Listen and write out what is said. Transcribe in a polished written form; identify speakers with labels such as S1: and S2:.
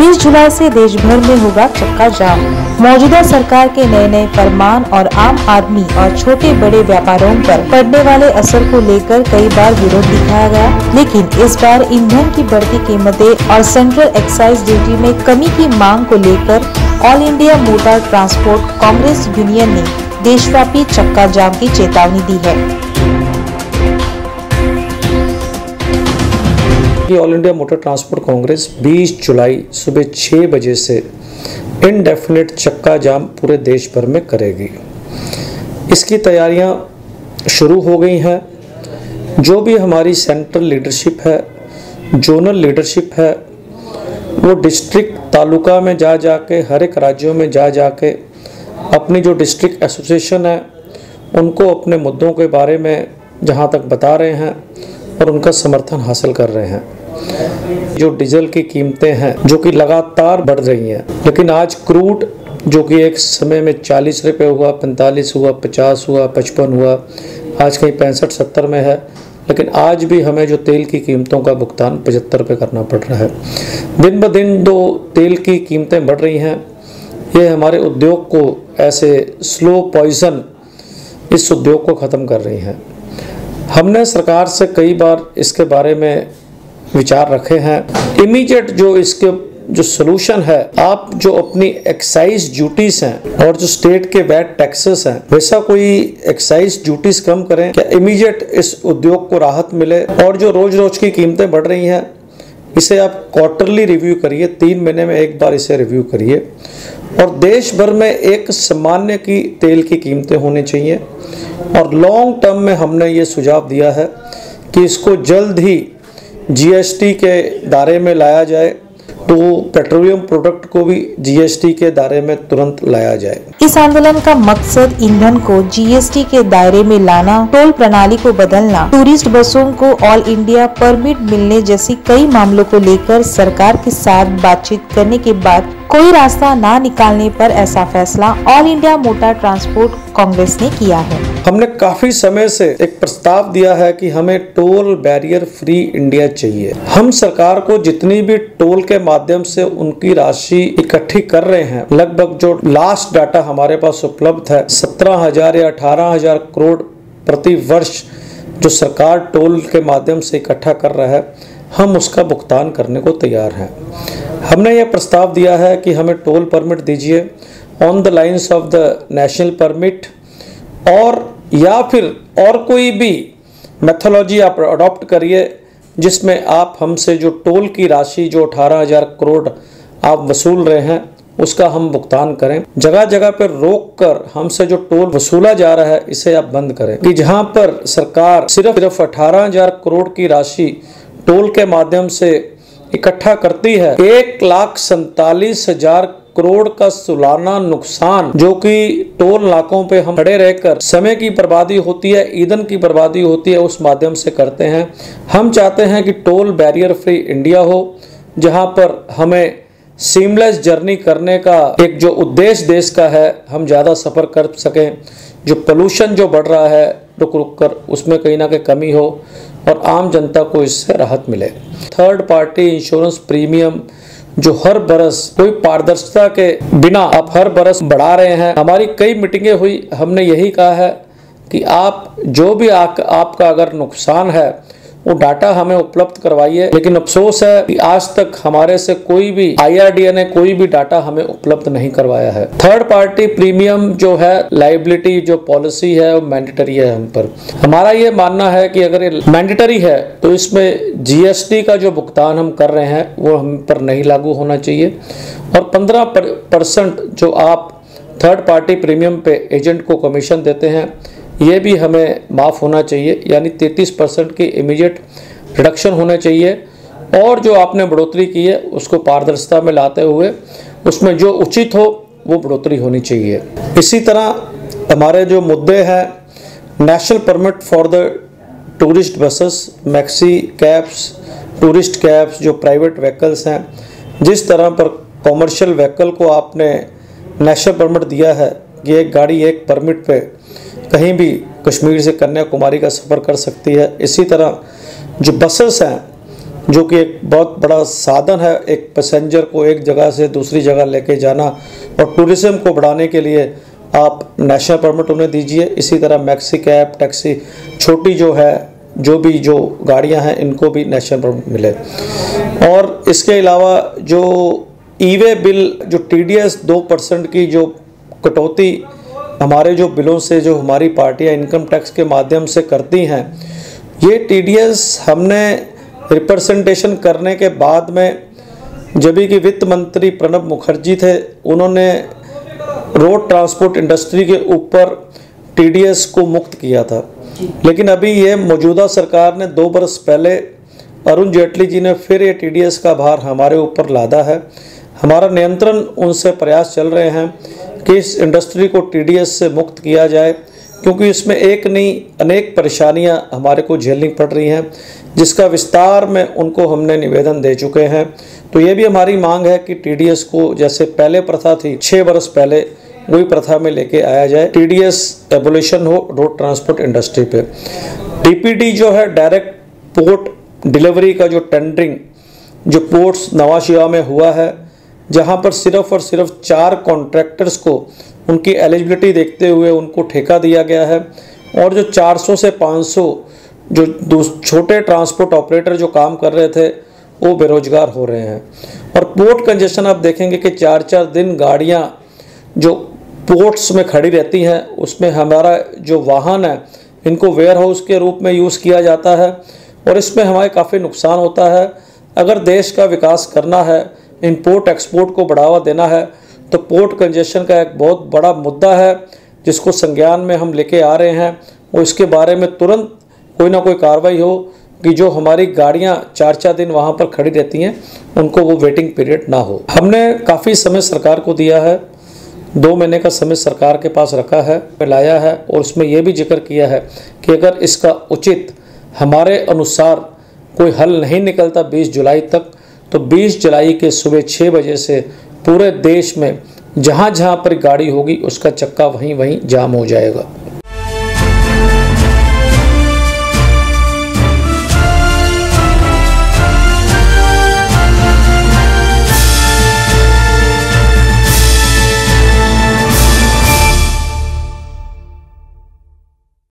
S1: 20 जुलाई से देश भर में होगा चक्का जाम। मौजूदा सरकार के नए फरमान और आम आदमी और छोटे बड़े व्यापारों पर पड़ने वाले असर को लेकर कई बार विरोध दिखाया गया, लेकिन इस बार ईंधन की बढ़ती कीमतें और सेंट्रल एक्साइज ड्यूटी में कमी की मांग को लेकर all India motor transport congress union ने देशव्यापी चक्का जाम की चेतावनी दी है।
S2: All India motor transport congress 20 जुलाई सुबह 6 बजे से इनडेफिनेट चक्का जाम पूरे देश भर में करेगी। इसकी तैयारियां शुरू हो गई हैं। जो भी हमारी सेंट्रल लीडरशिप है, जोनल लीडरशिप है, वो डिस्ट्रिक्ट तालुका में जा के हर एक राज्यों में जा के अपनी जो डिस्ट्रिक्ट एसोसिएशन है उनको अपने मुद्दों के बारे में जहां तक बता रहे हैं और उनका समर्थन हासिल कर रहे हैं। जो डीजल की कीमतें हैं जो कि लगातार बढ़ रही हैं, लेकिन आज क्रूड जो कि एक समय में 40 रुपये हुआ, 45 हुआ, 50 हुआ, 55 हुआ, आज कहीं 65-70 में है, लेकिन आज भी हमें जो तेल की कीमतों का भुगतान 75 रुपये करना पड़ रहा है। दिन ब दिन जो तेल की कीमतें बढ़ रही हैं, ये हमारे उद्योग को ऐसे स्लो पॉइजन इस उद्योग को ख़त्म कर रही हैं। हमने सरकार से कई बार इसके बारे में विचार रखे हैं। इमीडिएट जो इसके जो सोल्यूशन है, आप जो अपनी एक्साइज ड्यूटीज हैं और जो स्टेट के वैट टैक्सेस हैं, वैसा कोई एक्साइज ड्यूटीज कम करें, क्या इमीडिएट इस उद्योग को राहत मिले। और जो रोज रोज की कीमतें बढ़ रही हैं, इसे आप क्वार्टरली रिव्यू करिए, 3 महीने में एक बार इसे रिव्यू करिए। और देश भर में एक सामान्य की तेल की कीमतें होनी चाहिए। और लॉन्ग टर्म में हमने ये सुझाव दिया है कि इसको जल्द ही जीएसटी के दायरे में लाया जाए, तो पेट्रोलियम प्रोडक्ट को भी जीएसटी के दायरे में तुरंत लाया जाए।
S1: इस आंदोलन का मकसद ईंधन को जीएसटी के दायरे में लाना, टोल प्रणाली को बदलना, टूरिस्ट बसों को ऑल इंडिया परमिट मिलने जैसी कई मामलों को लेकर सरकार के साथ बातचीत करने के बाद कोई रास्ता ना निकालने पर ऐसा फैसला all India motor transport congress ने किया है।
S2: हमने काफी समय से एक प्रस्ताव दिया है कि हमें टोल बैरियर फ्री इंडिया चाहिए। हम सरकार को जितनी भी टोल के माध्यम से उनकी राशि इकट्ठी कर रहे हैं, लगभग जो लास्ट डाटा हमारे पास उपलब्ध है 17,000 या 18,000 करोड़ प्रति वर्ष जो सरकार टोल के माध्यम से इकट्ठा कर रहा है, हम उसका भुगतान करने को तैयार हैं। हमने यह प्रस्ताव दिया है कि हमें टोल परमिट दीजिए on the lines of the national permit, और या फिर और कोई भी मेथोलॉजी आप अडॉप्ट करिए जिसमें आप हमसे जो टोल की राशि जो 18,000 करोड़ आप वसूल रहे हैं उसका हम भुगतान करें। जगह जगह पर रोक कर हमसे जो टोल वसूला जा रहा है इसे आप बंद करें, कि जहां पर सरकार सिर्फ 18,000 करोड़ की राशि टोल के माध्यम से इकट्ठा करती है, 1,47,000 करोड़ का सालाना नुकसान जो कि टोल नाकों पे हम खड़े रहकर समय की बर्बादी होती है, ईंधन की बर्बादी होती है, उस माध्यम से करते हैं। हम चाहते हैं कि टोल बैरियर फ्री इंडिया हो, जहां पर हमें सीमलेस जर्नी करने का एक जो उद्देश्य देश का है, हम ज़्यादा सफ़र कर सकें, जो पोल्यूशन जो बढ़ रहा है रुक रुक कर उसमें कहीं ना कहीं कमी हो और आम जनता को इससे राहत मिले। थर्ड पार्टी इंश्योरेंस प्रीमियम जो हर बरस कोई पारदर्शिता के बिना आप हर बरस बढ़ा रहे हैं। हमारी कई मीटिंगें हुई, हमने यही कहा है कि आप जो भी आपका अगर नुकसान है वो डाटा हमें उपलब्ध करवाइए, लेकिन अफसोस है कि आज तक हमारे से कोई भी IRDA ने कोई भी डाटा हमें उपलब्ध नहीं करवाया है। थर्ड पार्टी प्रीमियम जो है लायबिलिटी जो पॉलिसी है वो मैंडेटरी है हम पर। हमारा ये मानना है कि अगर ये मैंडेटरी है तो इसमें जीएसटी का जो भुगतान हम कर रहे हैं वो हम पर नहीं लागू होना चाहिए, और 15% जो आप थर्ड पार्टी प्रीमियम पे एजेंट को कमीशन देते हैं ये भी हमें माफ़ होना चाहिए, यानी 33% की इमीडिएट रिडक्शन होना चाहिए। और जो आपने बढ़ोतरी की है उसको पारदर्शिता में लाते हुए उसमें जो उचित हो वो बढ़ोतरी होनी चाहिए। इसी तरह हमारे जो मुद्दे हैं, national permit for the tourist buses, maxi cabs, tourist cabs जो प्राइवेट व्हीकल्स हैं, जिस तरह पर कॉमर्शियल व्हीकल को आपने नेशनल परमिट दिया है कि एक गाड़ी एक परमिट पे कहीं भी कश्मीर से कन्याकुमारी का सफ़र कर सकती है, इसी तरह जो बसेस हैं जो कि एक बहुत बड़ा साधन है एक पैसेंजर को एक जगह से दूसरी जगह लेके जाना, और टूरिज्म को बढ़ाने के लिए आप नेशनल परमिट उन्हें दीजिए। इसी तरह मैक्सी कैब, टैक्सी, छोटी जो गाड़ियां हैं इनको भी नेशनल परमिट मिले। और इसके अलावा जो ई-वे बिल, जो TDS 2% की जो कटौती हमारे जो बिलों से जो हमारी पार्टियां इनकम टैक्स के माध्यम से करती हैं, ये TDS हमने रिप्रेजेंटेशन करने के बाद में, जब कि वित्त मंत्री प्रणब मुखर्जी थे, उन्होंने रोड ट्रांसपोर्ट इंडस्ट्री के ऊपर TDS को मुक्त किया था। लेकिन अभी ये मौजूदा सरकार ने 2 बरस पहले अरुण जेटली जी ने फिर ये TDS का भार हमारे ऊपर लादा है। हमारा नियंत्रण उनसे प्रयास चल रहे हैं कि इस इंडस्ट्री को TDS से मुक्त किया जाए, क्योंकि इसमें एक नहीं अनेक परेशानियां हमारे को झेलनी पड़ रही हैं, जिसका विस्तार में उनको हमने निवेदन दे चुके हैं। तो ये भी हमारी मांग है कि TDS को जैसे पहले प्रथा थी 6 बरस पहले, वही प्रथा में लेके आया जाए। TDS एबोलिशन हो रोड ट्रांसपोर्ट इंडस्ट्री पे। DPD जो है डायरेक्ट पोर्ट डिलीवरी का जो टेंडरिंग जो पोर्ट्स नवा शिवा में हुआ है, जहां पर सिर्फ और सिर्फ 4 कॉन्ट्रैक्टर्स को उनकी एलिजिबिलिटी देखते हुए उनको ठेका दिया गया है, और जो 400 से 500 जो छोटे ट्रांसपोर्ट ऑपरेटर जो काम कर रहे थे वो बेरोजगार हो रहे हैं। और पोर्ट कंजेशन आप देखेंगे कि 4-4 दिन गाड़ियां जो पोर्ट्स में खड़ी रहती हैं, उसमें हमारा जो वाहन है इनको वेयर हाउस के रूप में यूज़ किया जाता है, और इसमें हमारे काफ़ी नुकसान होता है। अगर देश का विकास करना है, इंपोर्ट एक्सपोर्ट को बढ़ावा देना है, तो पोर्ट कंजेशन का एक बहुत बड़ा मुद्दा है जिसको संज्ञान में हम लेके आ रहे हैं, और इसके बारे में तुरंत कोई ना कोई कार्रवाई हो कि जो हमारी गाड़ियां 4-4 दिन वहां पर खड़ी रहती हैं उनको वो वेटिंग पीरियड ना हो। हमने काफ़ी समय सरकार को दिया है, 2 महीने का समय सरकार के पास रखा है, लाया है, और उसमें यह भी जिक्र किया है कि अगर इसका उचित हमारे अनुसार कोई हल नहीं निकलता 20 जुलाई तक, तो 20 जुलाई के सुबह 6 बजे से पूरे देश में जहाँ जहाँ पर गाड़ी होगी उसका चक्का वहीं जाम हो जाएगा।